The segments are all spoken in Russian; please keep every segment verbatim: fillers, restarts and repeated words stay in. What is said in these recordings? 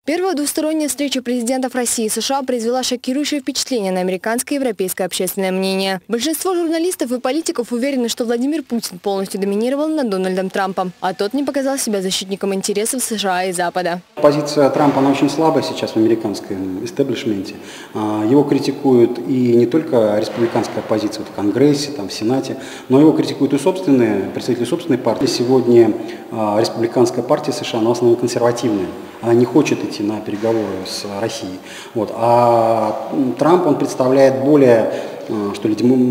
Первая двусторонняя встреча президентов России и США произвела шокирующее впечатление на американское и европейское общественное мнение. Большинство журналистов и политиков уверены, что Владимир Путин полностью доминировал над Дональдом Трампом, а тот не показал себя защитником интересов США и Запада. Позиция Трампа, она очень слабая сейчас в американском истеблишменте. Его критикуют и не только республиканская оппозиция в Конгрессе, там, в Сенате, но его критикуют и собственные представители собственной партии. Сегодня республиканская партия США, она в основном консервативная. Она не хочет идти на переговоры с Россией. Вот. А Трамп, он представляет более, что ли,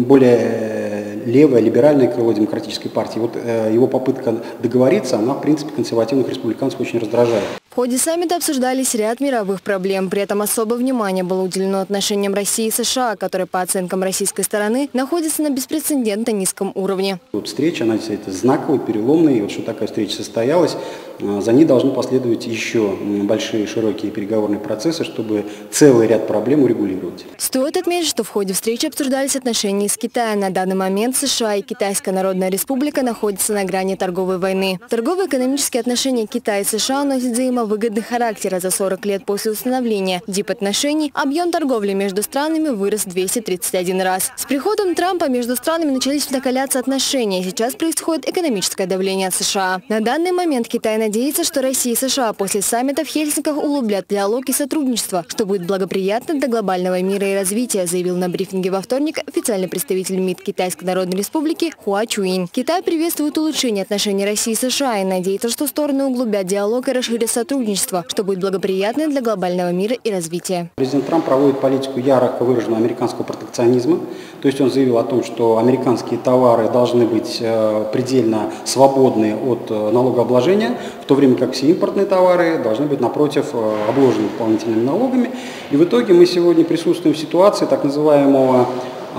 более левое, либеральное крыло демократической партии. Вот его попытка договориться, она, в принципе, консервативных республиканцев очень раздражает. В ходе саммита обсуждались ряд мировых проблем. При этом особое внимание было уделено отношениям России и США, которые, по оценкам российской стороны, находятся на беспрецедентно низком уровне. Вот встреча, она действительно знаковая, переломная. И вот что такая встреча состоялась, за ней должны последовать еще большие, широкие переговорные процессы, чтобы целый ряд проблем урегулировать. Стоит отметить, что в ходе встречи обсуждались отношения с Китаем. На данный момент США и Китайская Народная Республика находятся на грани торговой войны. Торгово-экономические отношения Китая и США носят взаимовыгодный характер. За сорок лет после установления дипотношений объем торговли между странами вырос в двести тридцать один раз. С приходом Трампа между странами начались накаляться отношения. Сейчас происходит экономическое давление от США. На данный момент Китай надеется, что Россия и США после саммита в Хельсинках углублят диалог и сотрудничество, что будет благоприятно для глобального мира и развития, заявил на брифинге во вторник официальный представитель МИД Китайской Народной Республики Хуа Чуин. Китай приветствует улучшение отношений России и США и надеется, что стороны углубят диалог и расширят сотрудничество, что будет благоприятно для глобального мира и развития. Президент Трамп проводит политику ярко выраженного американского протекционизма. То есть он заявил о том, что американские товары должны быть предельно свободны от налогообложения, в то время как все импортные товары должны быть, напротив, обложены дополнительными налогами. И в итоге мы сегодня присутствуем в ситуации так называемого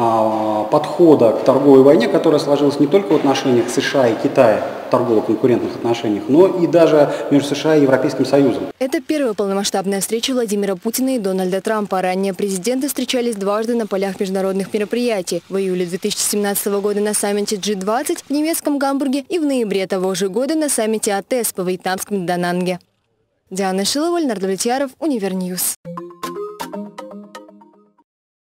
подхода к торговой войне, которая сложилась не только в отношениях США и Китая, торгово-конкурентных отношениях, но и даже между США и Европейским Союзом. Это первая полномасштабная встреча Владимира Путина и Дональда Трампа. Ранее президенты встречались дважды на полях международных мероприятий. В июле две тысячи семнадцатого года на саммите джи двадцать в немецком Гамбурге и в ноябре того же года на саммите АТЭС по вьетнамском Дананге. Диана Шилова, Леонард Влетьяров, Универньюз.